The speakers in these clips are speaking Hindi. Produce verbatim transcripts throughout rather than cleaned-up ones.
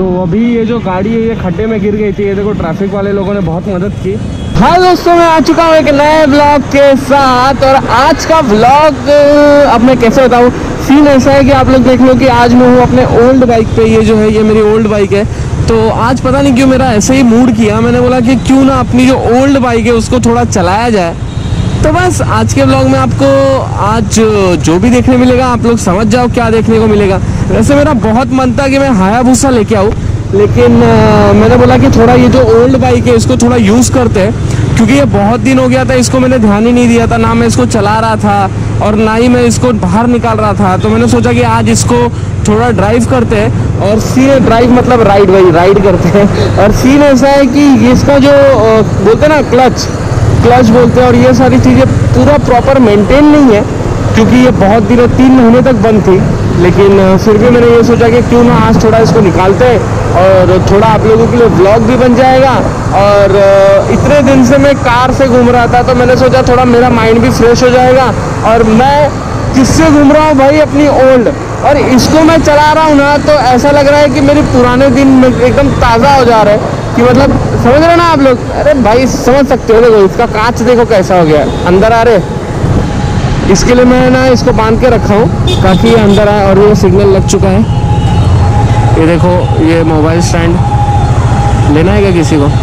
तो अभी ये जो गाड़ी है ये खड्डे में गिर गई थी, ये देखो ट्रैफिक वाले लोगों ने बहुत मदद की। हाँ दोस्तों, मैं आ चुका हूँ एक नए ब्लॉग के साथ। और आज का ब्लॉग अब मैं कैसे बताऊँ, सीन ऐसा है कि आप लोग देख लो कि आज मैं हूँ अपने ओल्ड बाइक पे। ये जो है ये मेरी ओल्ड बाइक है। तो आज पता नहीं क्यों मेरा ऐसे ही मूड किया, मैंने बोला कि क्यों ना अपनी जो ओल्ड बाइक है उसको थोड़ा चलाया जाए। तो बस आज के ब्लॉग में आपको आज जो भी देखने मिलेगा आप लोग समझ जाओ क्या देखने को मिलेगा। वैसे मेरा बहुत मन था कि मैं हायाबुसा लेके आऊँ, लेकिन आ, मैंने बोला कि थोड़ा ये जो ओल्ड बाइक है इसको थोड़ा यूज़ करते हैं, क्योंकि ये बहुत दिन हो गया था इसको मैंने ध्यान ही नहीं दिया था, ना मैं इसको चला रहा था और ना ही मैं इसको बाहर निकाल रहा था। तो मैंने सोचा कि आज इसको थोड़ा ड्राइव करते हैं। और सीन ड्राइव मतलब राइड, वही राइड करते हैं। और सीन ऐसा है कि इसका जो बोलते हैं ना क्लच क्लच बोलते हैं, और ये सारी चीज़ें पूरा प्रॉपर मेंटेन नहीं है, क्योंकि ये बहुत दिनों तीन महीने तक बंद थी। लेकिन फिर भी मैंने ये सोचा कि क्यों ना आज थोड़ा इसको निकालते हैं और थोड़ा आप लोगों के लिए व्लॉग भी बन जाएगा। और इतने दिन से मैं कार से घूम रहा था, तो मैंने सोचा थोड़ा मेरा माइंड भी फ्रेश हो जाएगा। और मैं किससे घूम रहा हूँ भाई, अपनी ओल्ड। और इसको मैं चला रहा हूँ ना, तो ऐसा लग रहा है कि मेरे पुराने दिन एकदम ताज़ा हो जा रहा है, कि मतलब समझ रहे हो ना आप लोग। अरे भाई समझ सकते हो, देखो इसका कांच देखो कैसा हो गया, अंदर आ रहे। इसके लिए मैं ना इसको बांध के रखा हूँ ताकि ये अंदर आए। और ये सिग्नल लग चुका है, ये देखो ये मोबाइल स्टैंड लेना है क्या किसी को?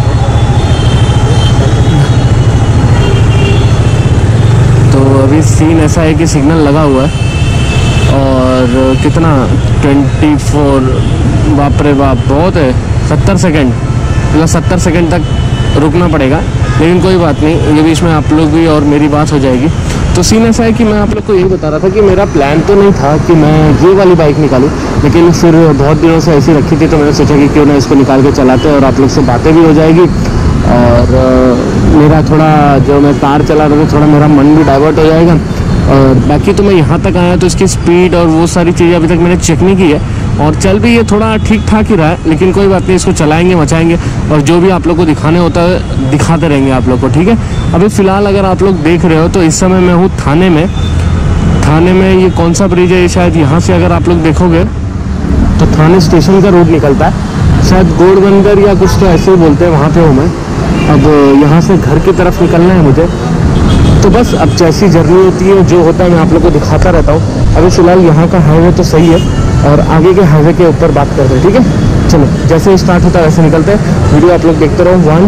तो अभी सीन ऐसा है कि सिग्नल लगा हुआ है और कितना ट्वेंटी फोर बाप रे बाप बहुत है, सत्तर सेकेंड मतलब सत्तर सेकेंड तक रुकना पड़ेगा। लेकिन कोई बात नहीं, ये बीच में आप लोग भी और मेरी बात हो जाएगी। तो सीन ऐसा है कि मैं आप लोग को यही बता रहा था कि मेरा प्लान तो नहीं था कि मैं ये वाली बाइक निकालूं, लेकिन फिर बहुत दिनों से ऐसी रखी थी, तो मैंने सोचा कि क्यों ना इसको निकाल के चलाते और आप लोग से बातें भी हो जाएगी। और मेरा थोड़ा जो मैं कार चला रहा था, थोड़ा मेरा मन भी डाइवर्ट हो जाएगा। और बाकी तो मैं यहाँ तक आया तो इसकी स्पीड और वो सारी चीज़ें अभी तक मैंने चेक नहीं की है, और चल भी ये थोड़ा ठीक ठाक ही रहा है। लेकिन कोई बात नहीं, इसको चलाएंगे मचाएंगे और जो भी आप लोग को दिखाने होता है दिखाते रहेंगे आप लोग को, ठीक है। अभी फ़िलहाल अगर आप लोग देख रहे हो तो इस समय मैं हूँ थाने में। थाने में ये कौन सा ब्रिज है, शायद यहाँ से अगर आप लोग देखोगे तो थाने स्टेशन का रोड निकलता है, शायद गोड़बंदर या कुछ तो ऐसे ही बोलते हैं, वहाँ पे हूँ मैं। अब यहाँ से घर की तरफ निकलना है मुझे, तो बस अब जैसी जर्नी होती है जो होता है मैं आप लोग को दिखाता रहता हूँ। अभी फ़िलहाल यहाँ का हाईवे तो सही है और आगे के हाईवे के ऊपर बात करते हैं, ठीक है। चलो जैसे स्टार्ट होता है वैसे निकलते हैं, वीडियो आप लोग देखते रहो। वन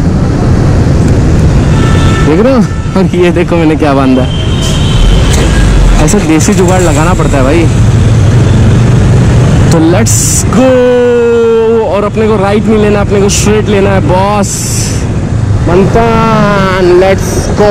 देख रहे हो, और ये देखो मैंने क्या बांधा, ऐसा देसी जुगाड़ लगाना पड़ता है भाई। तो लेट्स गो। और अपने को राइट नहीं लेना, अपने को स्ट्रेट लेना है बॉस। बनता लेट्स गो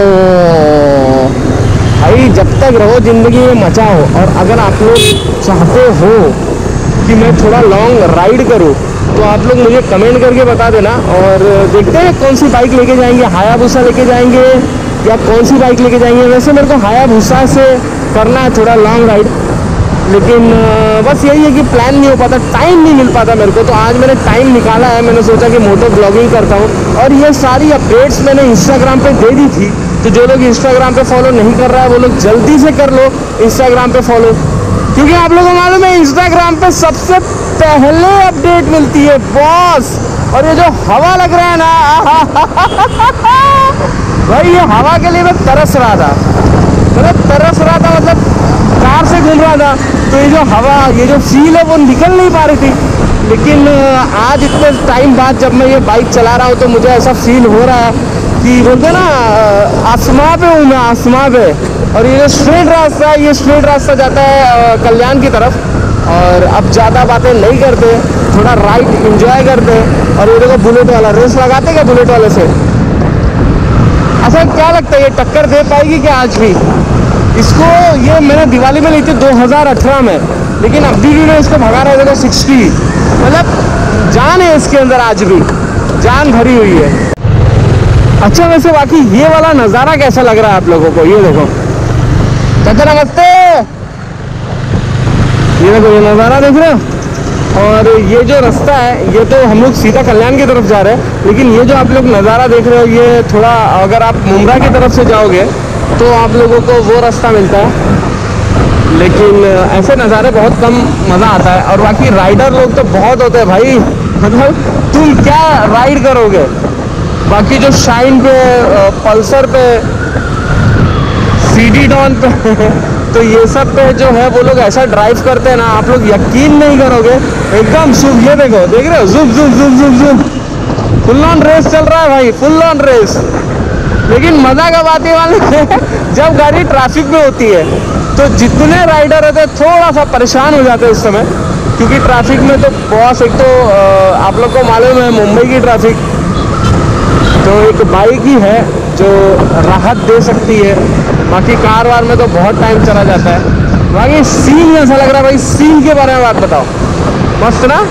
भाई, जब तक रहो ज़िंदगी में मचाओ। और अगर आप लोग चाहते हो कि मैं थोड़ा लॉन्ग राइड करूं, तो आप लोग मुझे कमेंट करके बता देना। और देखते हैं कौन सी बाइक लेके जाएंगे, हायाबुसा लेके जाएंगे या कौन सी बाइक लेके जाएंगे। वैसे मेरे को हायाबुसा से करना है थोड़ा लॉन्ग राइड, लेकिन बस यही है कि प्लान नहीं हो पाता, टाइम नहीं मिल पाता मेरे को। तो आज मैंने टाइम निकाला है, मैंने सोचा कि मोटो ब्लॉगिंग करता हूँ। और ये सारी अपडेट्स मैंने इंस्टाग्राम पे दे दी थी, तो जो लोग इंस्टाग्राम पे फॉलो नहीं कर रहा है वो लोग जल्दी से कर लो इंस्टाग्राम पे फॉलो, क्योंकि आप लोगों को मालूम है इंस्टाग्राम पे सबसे पहले अपडेट मिलती है बॉस। और ये जो हवा लग रहा है ना भाई, ये हवा के लिए मैं तरस रहा था, मतलब तरस रहा था मतलब कार से घूम रहा था, तो ये जो हवा, ये जो फील है वो निकल नहीं पा रही थी। लेकिन आज इतने टाइम बाद जब मैं ये बाइक चला रहा हूँ तो मुझे ऐसा फील हो रहा है कि बोलते ना आसमां पे हूँ मैं, आसमां पे। और ये जो स्ट्रेट रास्ता है, ये स्ट्रेट रास्ता जाता है कल्याण की तरफ। और अब ज़्यादा बातें नहीं करते, थोड़ा राइड इंजॉय करते। और ये देखो बुलेट वाला रेस लगाते क्या बुलेट वाले से। अच्छा क्या लगता है ये टक्कर दे पाएगी क्या आज भी इसको? ये मैंने दिवाली में ली थी दो हज़ार अठारह में, लेकिन अभी भी मैं इसको भगा रहा है देखो सिक्सटी, मतलब जान है इसके अंदर, आज भी जान भरी हुई है। अच्छा वैसे बाकी ये वाला नज़ारा कैसा लग रहा है आप लोगों को? ये देखो चाचा नमस्ते, ये देखो ये नज़ारा देख रहे हो। और ये जो रास्ता है ये तो हम लोग सीधा कल्याण की तरफ जा रहे हैं, लेकिन ये जो आप लोग नज़ारा देख रहे हो ये थोड़ा अगर आप मुमरा की तरफ से जाओगे तो आप लोगों को वो रास्ता मिलता है। लेकिन ऐसे नज़ारे बहुत कम मज़ा आता है। और बाकी राइडर लोग तो बहुत होते हैं भाई, मतलब तुम क्या राइड करोगे। बाकी जो शाइन पे, पल्सर पे, सीडी डॉन पे तो ये सब पे जो है वो लोग ऐसा ड्राइव करते हैं ना, आप लोग यकीन नहीं करोगे, एकदम सुबह। ये देखो, देख रहे हो, zoom zoom zoom zoom zoom, full on race चल रहा है भाई, फुल ऑन रेस। लेकिन मज़ा कब आती वाले जब गाड़ी ट्रैफिक में होती है, तो जितने राइडर होते हैं थोड़ा सा परेशान हो जाते हैं उस समय, क्योंकि ट्रैफिक में तो बहुत, एक तो आप लोग को मालूम है मुंबई की ट्रैफिक, तो एक बाइक ही है जो राहत दे सकती है। बाकी कार वार में तो बहुत टाइम चला जाता है। बाकी सीन ऐसा लग रहा है भाई, सीन के बारे में बात बताओ, मस्त ना।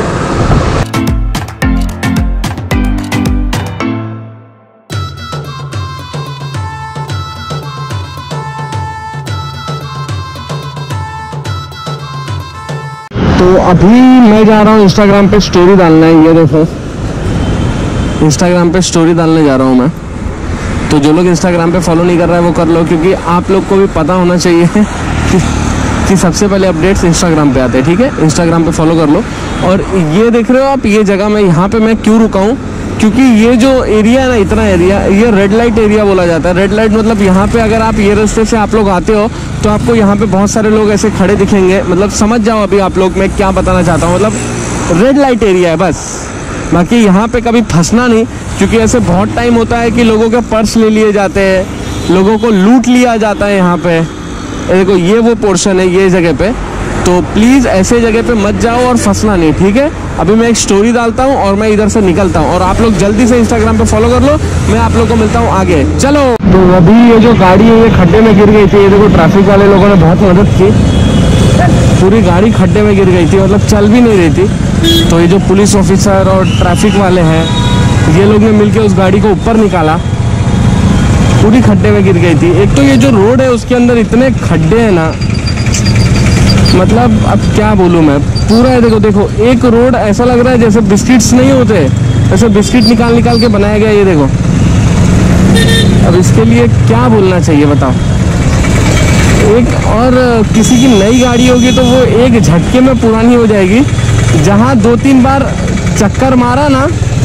तो अभी मैं जा रहा हूँ इंस्टाग्राम पे स्टोरी डालना है, ये देखो इंस्टाग्राम पे स्टोरी डालने जा रहा हूँ मैं। तो जो लोग इंस्टाग्राम पे फॉलो नहीं कर रहा है वो कर लो, क्योंकि आप लोग को भी पता होना चाहिए कि, कि सबसे पहले अपडेट्स इंस्टाग्राम पे आते हैं, ठीक है। इंस्टाग्राम पे फॉलो कर लो। और ये देख रहे हो आप, ये जगह मैं यहाँ पे मैं क्यों रुका हूँ, क्योंकि ये जो एरिया है ना, इतना एरिया, ये रेड लाइट एरिया बोला जाता है। रेड लाइट मतलब यहाँ पे अगर आप ये रास्ते से आप लोग आते हो तो आपको यहाँ पे बहुत सारे लोग ऐसे खड़े दिखेंगे, मतलब समझ जाओ अभी आप लोग मैं क्या बताना चाहता हूँ। मतलब रेड लाइट एरिया है बस। बाकी यहाँ पे कभी फंसना नहीं, क्योंकि ऐसे बहुत टाइम होता है कि लोगों के पर्स ले लिए जाते हैं, लोगों को लूट लिया जाता है यहाँ पे। देखो ये वो पोर्शन है ये जगह पे, तो प्लीज़ ऐसे जगह पे मत जाओ और फंसना नहीं, ठीक है। अभी मैं एक स्टोरी डालता हूँ और मैं इधर से निकलता हूँ, और आप लोग जल्दी से इंस्टाग्राम पे फॉलो कर लो। मैं आप लोग को मिलता हूँ आगे, चलो। तो अभी ये जो गाड़ी है ये खड्डे में गिर गई थी, ये देखो ट्रैफिक वाले लोगों ने बहुत मदद की, पूरी गाड़ी खड्डे में गिर गई थी, मतलब चल भी नहीं रही थी। तो ये जो पुलिस ऑफिसर और ट्रैफिक वाले हैं, ये लोग ने मिलके उस गाड़ी को ऊपर निकाला, पूरी खड्डे में गिर गई थी। एक तो ये जो रोड है उसके अंदर इतने खड्डे हैं ना, मतलब अब क्या बोलूँ मैं, पूरा है। देखो देखो एक रोड ऐसा लग रहा है जैसे बिस्किट्स नहीं होते, ऐसे बिस्किट निकाल निकाल के बनाया गया। ये देखो, अब इसके लिए क्या बोलना चाहिए बताओ। एक और किसी की नई गाड़ी होगी तो वो एक झटके में पुरानी हो जाएगी, जहाँ दो तीन बार चक्कर मारा ना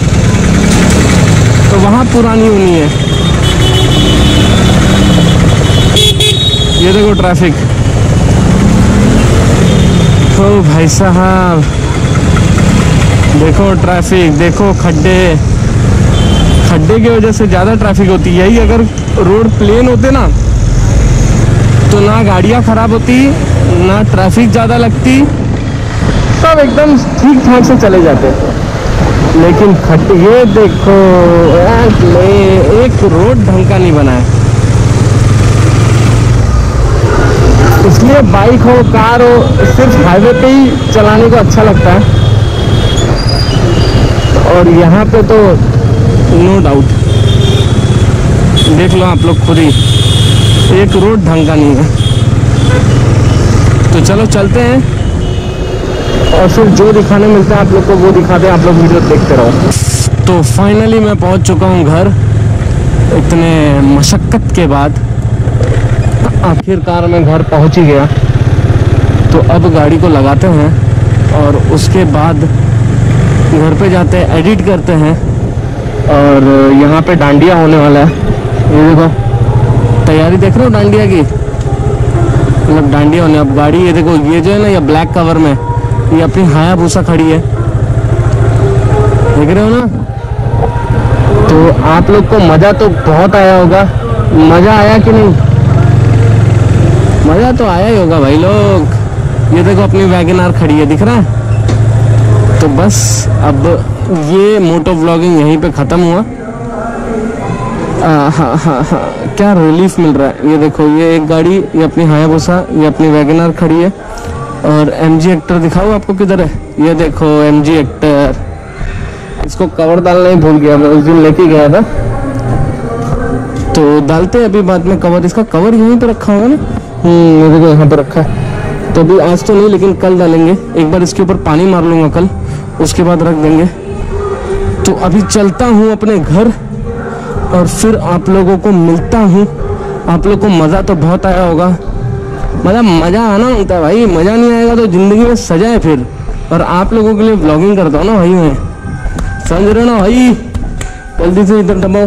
तो वहाँ पुरानी होनी है। ये देखो ट्रैफिक, ओ भाई साहब देखो ट्रैफिक, देखो खड्डे, खड्डे की वजह से ज़्यादा ट्रैफिक होती है। यही अगर रोड प्लेन होते ना तो ना गाड़ियाँ ख़राब होती, ना ट्रैफिक ज़्यादा लगती, सब एकदम ठीक ठाक से चले जाते। लेकिन खड्डे, ये देखो एक रोड ढंग का नहीं बना है। इसलिए बाइक हो कार हो सिर्फ हाईवे पे ही चलाने को अच्छा लगता है, और यहाँ पे तो नो डाउट, देख लो आप लोग खुद ही, एक रोड ढंग का नहीं है। तो चलो चलते हैं और फिर जो दिखाने मिलता है आप लोग को वो दिखाते हैं, आप लोग वीडियो देखते रहो। तो फाइनली मैं पहुंच चुका हूं घर, इतने मशक्क़त के बाद आखिरकार मैं घर पहुंच ही गया। तो अब गाड़ी को लगाते हैं और उसके बाद घर पे जाते हैं, एडिट करते हैं, और यहाँ पे डांडिया होने वाला है। ये देखो तैयारी देख रहे हो डांडिया की, मतलब डांडिया होने। अब गाड़ी ये देखो, ये जो है ना ये ब्लैक कवर में, ये अपनी हायाबुसा खड़ी है, देख रहे हो ना। तो आप लोग को मज़ा तो बहुत आया होगा, मज़ा आया कि नहीं? मज़ा तो आया ही होगा भाई लोग। ये देखो अपनी वैगन आर खड़ी है, दिख रहा है। तो बस अब ये मोटो व्लॉगिंग यहीं पे ख़त्म हुआ। हाँ हाँ हाँ, क्या रिलीफ मिल रहा है। ये देखो ये एक गाड़ी, ये अपनी हायाबुसा, ये अपनी वैगन आर खड़ी है, और एम जी एक्टर दिखाओ आपको किधर है। ये देखो एम जी एक्टर, इसको कवर डालना ही भूल गया मैं, उस दिन लेके गया था। तो डालते हैं अभी बाद में कवर, इसका कवर यहीं पे रखा होगा ना। हम्म ये देखो यहाँ पे रखा है। तो अभी आज तो नहीं, लेकिन कल डालेंगे। एक बार इसके ऊपर पानी मार लूँगा कल, उसके बाद रख देंगे। तो अभी चलता हूँ अपने घर और फिर आप लोगों को मिलता हूँ। आप लोग को मज़ा तो बहुत आया होगा, मतलब मज़ा आना होता है भाई, मज़ा नहीं आएगा तो ज़िंदगी में सजा है फिर। और आप लोगों के लिए व्लॉगिंग करता हूँ ना भाई मैं, समझ रहे हो ना भाई। जल्दी से इधर दबाओ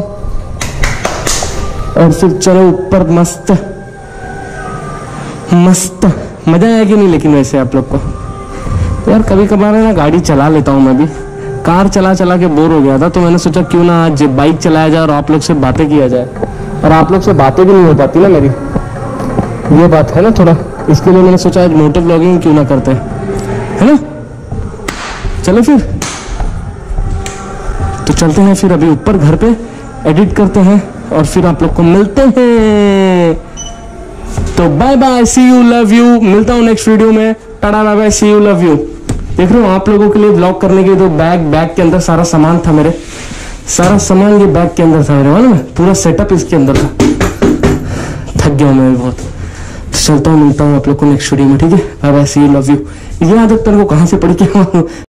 और फिर चलो ऊपर। मस्त मस्त मज़ा आया कि नहीं? लेकिन वैसे आप लोग को यार कभी कभार है ना गाड़ी चला लेता हूँ मैं भी। कार चला चला के बोर हो गया था, तो मैंने सोचा क्यों ना आज बाइक चलाया जाए और आप लोग से बातें किया जाए। और आप लोग से बातें भी नहीं हो पाती ना मेरी, ये बात है ना थोड़ा, इसके लिए मैंने सोचा आज मोटो ब्लॉगिंग क्यों ना करते हैं, है ना। चलो फिर तो चलते हैं फिर अभी ऊपर घर पे, एडिट करते हैं और फिर आप लोग को मिलते हैं। तो bye bye, see you, love you. मिलता हूँ नेक्स्ट वीडियो में। Tata bye bye, see you, love you. देख रहे हो आप लोगों के लिए व्लॉग करने के तो बैग बैग के अंदर सारा सामान था मेरे, सारा सामान ये बैग के अंदर था मेरे, मालूम है, पूरा सेटअप इसके अंदर था। थक गया मैं भी बहुत। तो चलता हूँ, मिलता हूँ आप लोग को नेक्स्ट वीडियो में, ठीक है। Bye bye, see you, love you. ये आदत तेरे को कहाँ से पड़ी क्या?